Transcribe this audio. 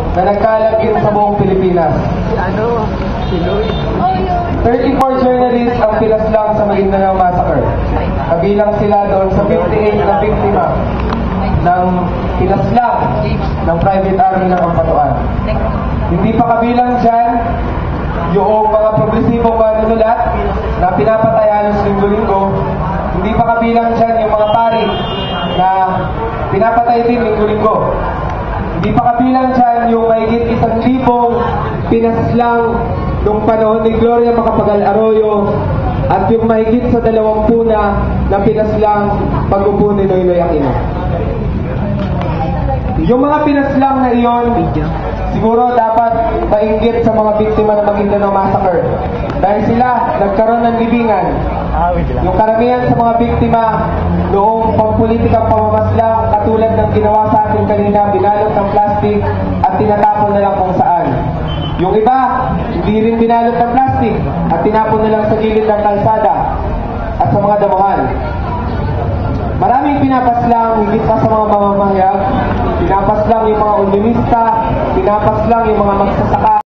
na nagkalat din sa buong Pilipinas. 34 journalists ang pinaslang sa Maguindanao massacre. Kabilang sila doon sa 58 na biktima ng pinaslang ng private army ng Kampatuan. Hindi pa kabilang dyan yung mga progresibong manunulat na pinapatay halos linggo-linggo. Hindi pa kabilang dyan yung mga pari na pinapatay din linggo-linggo. Hindi pa kabilang dyan yung mahigit 1,000 pinaslang nung panahon ni Gloria Macapagal Arroyo at yung mahigit sa 20 na pinaslang pag-upo ni Noynoy Aquino. Yung mga pinaslang na iyon, siguro dapat mainggit sa mga biktima ng Maguindanao massacre. Dahil sila nagkaroon ng libingan. Yung karamihan sa mga biktima noong pampulitikang pamamaslang katulad ng ginawa sa atin kanina, binalot ng plastic at tinatapon na lang kung saan. Yung iba, hindi rin binalot ng plastic at tinapon na lang sa gilid ng kalsada at sa mga damuhan. Maraming pinapaslang, higit pa sa mga mamamahayag, pinapaslang yung mga unionista, pinapaslang yung mga magsasaka.